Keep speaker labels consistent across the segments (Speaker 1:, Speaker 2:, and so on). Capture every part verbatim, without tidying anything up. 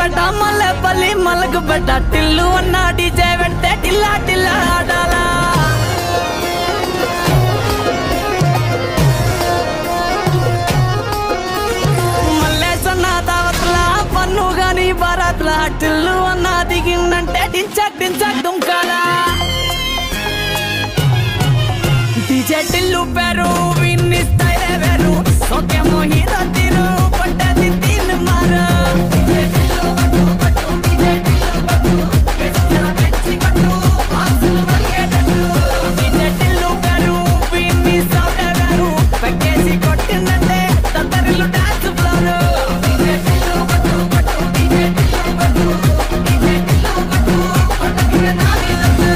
Speaker 1: బెట్ట మల్లెపల్లి మలకు బెట్ట టిల్లు అన్న డీజే పెడితే టిల్లా టిల్లా ఆడాలా మల్లేసన్న దావత్ల పన్ను గాని భారత్ల టిల్లు అన్న దిగిందంటే టించక్ టించక్ దుంకాలా డీజే టిల్లు పేరు విన్ని స్టైల్ వేరు సోకేమో హీరో తీరు పట్టది తీన్ మారు డీజే టిల్లు పట్టు పట్టు డీజే టిల్లు పట్టు వెచ్చల వెచ్చి పట్టు ఆసులు వరిగేటట్టు డీజే టిల్లు పేరు విన్ని సౌండ్ వేరు పెక్కేసి కొట్టిందంటే తత్తరిల్లు డాన్స్ ఫ్లోర్ డీజే టిల్లు పట్టు పట్టు డీజే టిల్లు పట్టు డీజే టిల్లు పట్టు పట్టకి నాది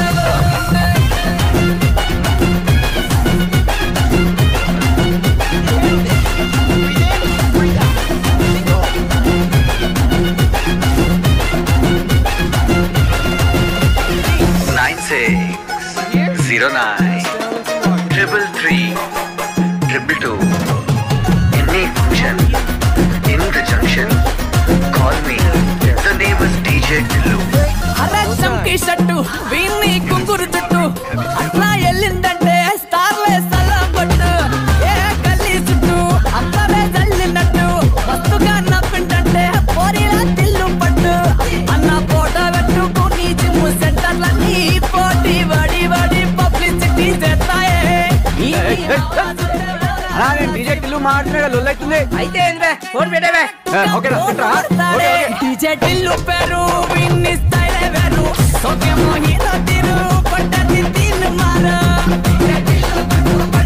Speaker 2: zero nine triple three triple two. Any function in the junction, call me. The name is D J Tillu.
Speaker 1: అరే చంకి షట్టు వీన్ని కుంగురు చుట్టు అట్లా ఎల్లిందంటే స్టార్లే సల్లబట్టు ఏ గల్లీ చుట్టూ అందరే జల్లినట్టు మస్తుగా నవ్విందంటే పోరీలా తిల్లు పట్టు అన్న ఫోటో పెట్టుకుని జిమ్ సెంటర్లన్నీ పోటీ వడి వడి పబ్లిసిటీ చేస్తాయే
Speaker 3: డీజే టిల్లు మాట్లాడే లొల్లైతుంది
Speaker 1: అయితే ఫోన్ పెట్టేవే
Speaker 3: ఓకే
Speaker 1: డీజే టిల్లు పేరు విన్ని స్టైల్ వేరు సోకేమో హీరో తీరు పట్టది తీన్ మారు డీజే టిల్లు